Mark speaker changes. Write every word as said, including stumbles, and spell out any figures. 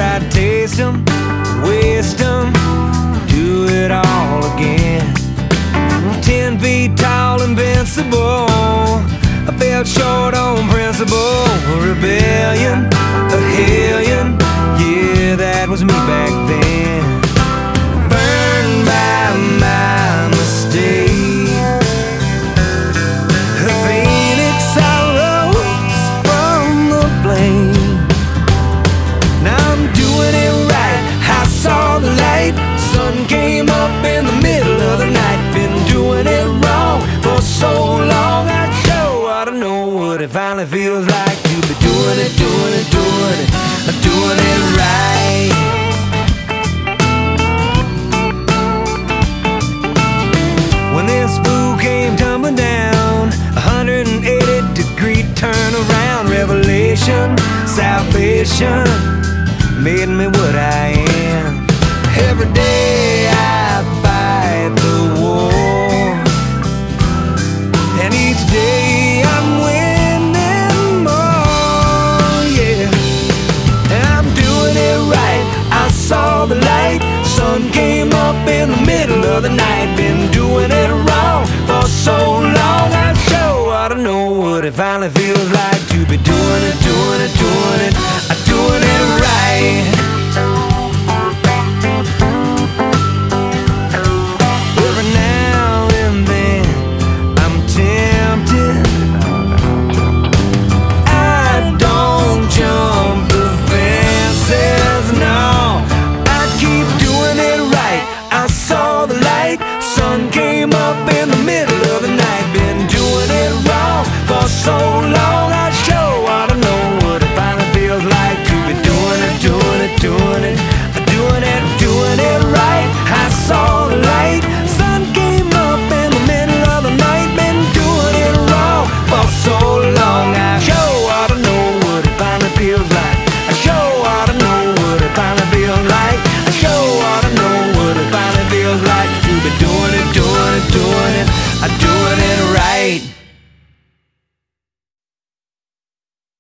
Speaker 1: I'd taste them, waste them, do it all again. Ten feet tall, invincible, I felt short on principle. Rebellion, a hellion, yeah, that was me back then. Burned by my mistake, a phoenix I rose from the flame. Now I'm doing it right, I saw the light. Sun came up in the middle of the night. Been doing it wrong for so long, I sure ought to know what it finally feels like to be doing it, doing it, doing it, doing it right. When this fool came tumbling down, a one hundred eighty degree turn around. Revelation, salvation, made me what I am. Every day I fight the war, and each day I'm winning more, yeah. And I'm doing it right, I saw the light. Sun came up in the middle of the night. Been doing it wrong for so long, I sure ought to know what it finally feels like